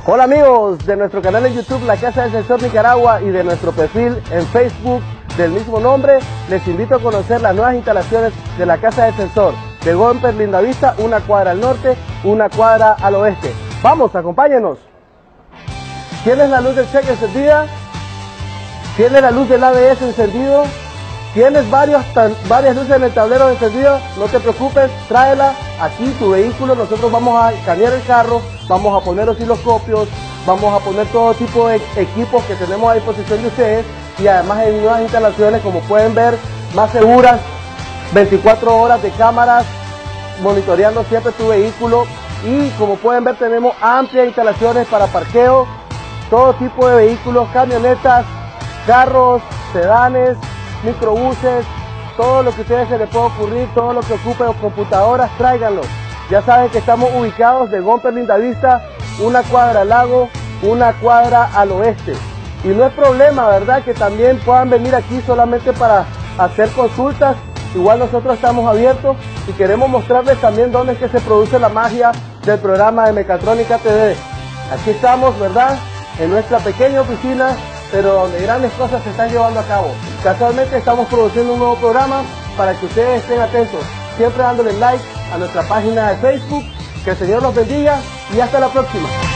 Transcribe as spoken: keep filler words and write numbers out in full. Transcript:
Hola amigos de nuestro canal en YouTube La Casa del Sensor Nicaragua y de nuestro perfil en Facebook del mismo nombre, les invito a conocer las nuevas instalaciones de la Casa del Sensor de Gomper Lindavista, una cuadra al norte, una cuadra al oeste. Vamos, acompáñenos. ¿Tienes la luz del cheque encendida? ¿Tienes la luz del A B S encendido? ¿Tienes varios, tan, varias luces en el tablero encendidas? No te preocupes, tráela aquí tu vehículo. Nosotros vamos a escanear el carro, vamos a poner osciloscopios, vamos a poner todo tipo de equipos que tenemos a disposición de ustedes, y además hay nuevas instalaciones, como pueden ver, más seguras, veinticuatro horas de cámaras monitoreando siempre tu vehículo, y como pueden ver tenemos amplias instalaciones para parqueo, todo tipo de vehículos, camionetas, carros, sedanes, microbuses, todo lo que a ustedes se les pueda ocurrir, todo lo que ocupen computadoras, tráiganlo. Ya saben que estamos ubicados de Gomper Lindavista, una cuadra al lago, una cuadra al oeste. Y no es problema, ¿verdad?, que también puedan venir aquí solamente para hacer consultas. Igual nosotros estamos abiertos y queremos mostrarles también dónde es que se produce la magia del programa de Mecatrónica T V. Aquí estamos, ¿verdad?, en nuestra pequeña oficina, pero donde grandes cosas se están llevando a cabo. Casualmente estamos produciendo un nuevo programa para que ustedes estén atentos, siempre dándole like a nuestra página de Facebook. Que el Señor los bendiga y hasta la próxima.